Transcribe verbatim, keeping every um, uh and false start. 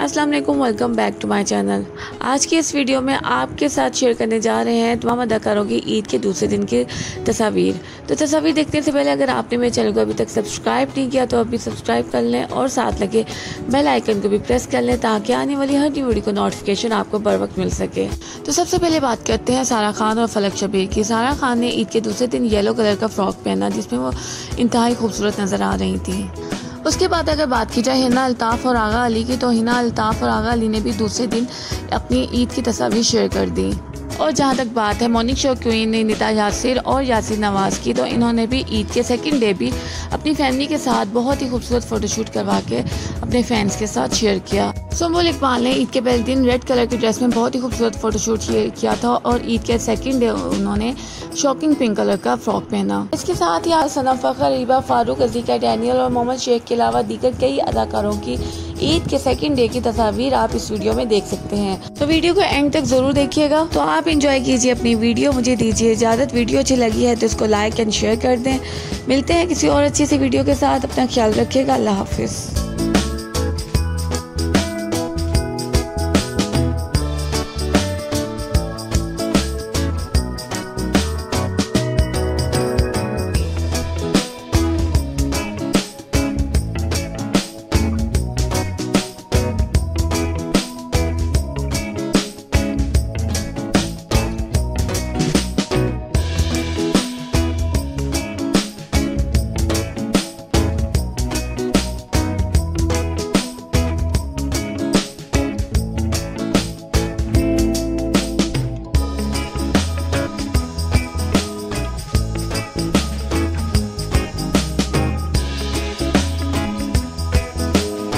अस्सलाम वालेकुम, welcome back to my channel. आज की इस वीडियो में आपके साथ शेयर करने जा रहे हैं तमाम अदाकारों की ईद के दूसरे दिन की तस्वीर। तो तस्वीर देखने से पहले अगर आपने मेरे चैनल को अभी तक सब्सक्राइब नहीं किया तो अभी सब्सक्राइब कर लें और साथ लगे बेल आइकन को भी प्रेस कर लें ताकि आने वाली हर न्यू वीडियो को नोटिफिकेशन आपको बर वक्त मिल सके। तो सबसे पहले बात करते हैं सारा खान और फलक शबीर की। सारा खान ने ईद के दूसरे दिन येलो कलर का फ्रॉक पहना जिसमें वो इंतहाई खूबसूरत नजर आ रही थी। उसके बाद अगर बात की जाए हिना अल्ताफ़ और आगा अली की, तो हिना अल्ताफ़ और आगा अली ने भी दूसरे दिन अपनी ईद की तस्वीर शेयर कर दी। और जहाँ तक बात है morning show queen Nida Yasir और यासिर नवाज़ की, तो इन्होंने भी ईद के सेकंड डे भी अपनी फैमिली के साथ बहुत ही खूबसूरत फोटोशूट करवा के अपने फैंस के साथ शेयर किया। सुंबुल इकबाल ने ईद के पहले दिन रेड कलर की ड्रेस में बहुत ही खूबसूरत फोटोशूट किया था और ईद के सेकंड डे उन्होंने शॉकिंग पिंक कलर का फ्रॉक पहना। इसके साथ ही आज सना फखर, रीबा फारूक, अजीका डैनियल और मोहम्मद शेख के अलावा दीगर कई अदाकारों की ईद के सेकंड डे की तस्वीर आप इस वीडियो में देख सकते हैं। तो वीडियो को एंड तक जरूर देखिएगा। तो आप एंजॉय कीजिए अपनी वीडियो, मुझे दीजिए इजाजत। वीडियो अच्छी लगी है तो इसको लाइक एंड शेयर कर दें। मिलते हैं किसी और अच्छी सी वीडियो के साथ। अपना ख्याल रखिएगा। अल्लाह हाफिज।